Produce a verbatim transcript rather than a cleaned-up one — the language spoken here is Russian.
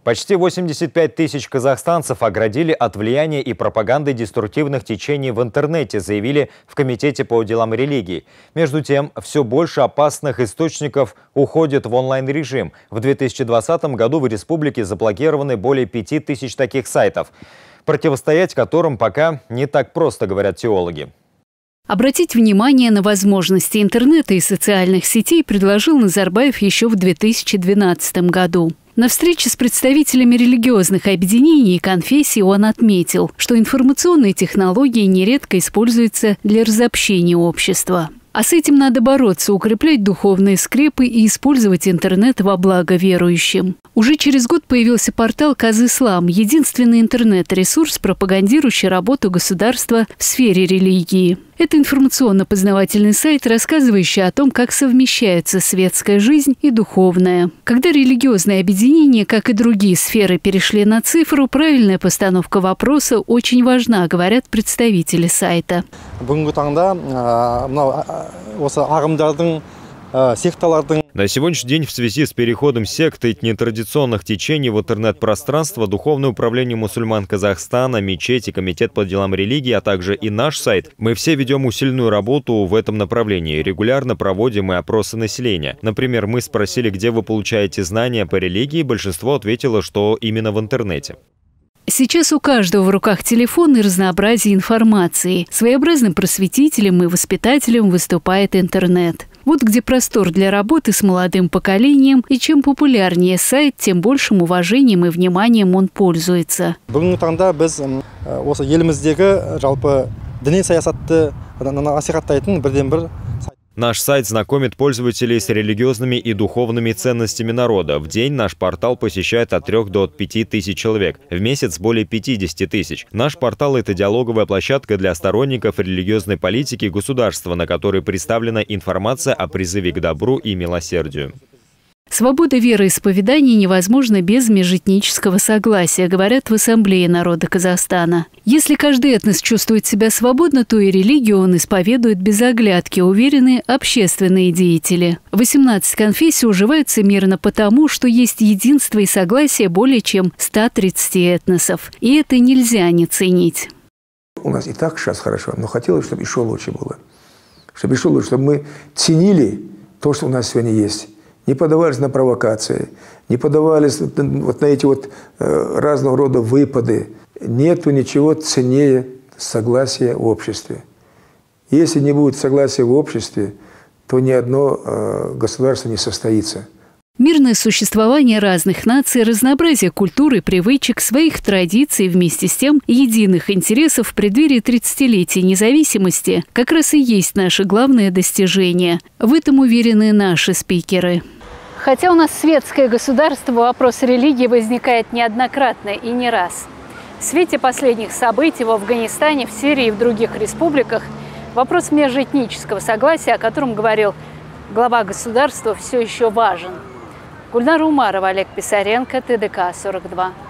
Почти восемьдесят пять тысяч казахстанцев оградили от влияния и пропаганды деструктивных течений в интернете, заявили в Комитете по делам религии. Между тем, все больше опасных источников уходит в онлайн-режим. В две тысячи двадцатом году в республике заблокированы более пяти тысяч таких сайтов, противостоять которым пока не так просто, говорят теологи. Обратить внимание на возможности интернета и социальных сетей предложил Назарбаев еще в две тысячи двенадцатом году. На встрече с представителями религиозных объединений и конфессий он отметил, что информационные технологии нередко используются для разобщения общества. А с этим надо бороться, укреплять духовные скрепы и использовать интернет во благо верующим. Уже через год появился портал Казислам – единственный интернет-ресурс, пропагандирующий работу государства в сфере религии. Это информационно-познавательный сайт, рассказывающий о том, как совмещаются светская жизнь и духовная. Когда религиозные объединения, как и другие сферы, перешли на цифру, правильная постановка вопроса очень важна, говорят представители сайта. На сегодняшний день в связи с переходом сект и нетрадиционных течений в интернет-пространство Духовное управление мусульман Казахстана, мечети, Комитет по делам религии, а также и наш сайт, мы все ведем усиленную работу в этом направлении. Регулярно проводим и опросы населения. Например, мы спросили, где вы получаете знания по религии, большинство ответило, что именно в интернете. Сейчас у каждого в руках телефон и разнообразие информации. Своеобразным просветителем и воспитателем выступает интернет. Вот где простор для работы с молодым поколением, и чем популярнее сайт, тем большим уважением и вниманием он пользуется. Наш сайт знакомит пользователей с религиозными и духовными ценностями народа. В день наш портал посещает от трёх до пяти тысяч человек. В месяц более пятидесяти тысяч. Наш портал – это диалоговая площадка для сторонников религиозной политики государства, на которой представлена информация о призыве к добру и милосердию. Свобода вероисповедания невозможна без межэтнического согласия, говорят в Ассамблее народа Казахстана. Если каждый этнос чувствует себя свободно, то и религию он исповедует без оглядки, уверены общественные деятели. восемнадцать конфессий уживаются мирно потому, что есть единство и согласие более чем ста тридцати этносов. И это нельзя не ценить. У нас и так сейчас хорошо, но хотелось, чтобы еще лучше было. Чтобы еще лучше, чтобы мы ценили то, что у нас сегодня есть. Не поддавались на провокации, не поддавались вот на эти вот э, разного рода выпады. Нету ничего ценнее согласия в обществе. Если не будет согласия в обществе, то ни одно э, государство не состоится. Мирное существование разных наций, разнообразие культуры, привычек, своих традиций, вместе с тем единых интересов в преддверии тридцатилетия независимости как раз и есть наше главное достижение. В этом уверены наши спикеры. Хотя у нас светское государство, вопрос религии возникает неоднократно и не раз. В свете последних событий в Афганистане, в Сирии и в других республиках вопрос межэтнического согласия, о котором говорил глава государства, все еще важен. Гульнара Умарова, Олег Писаренко, ТДК сорок два.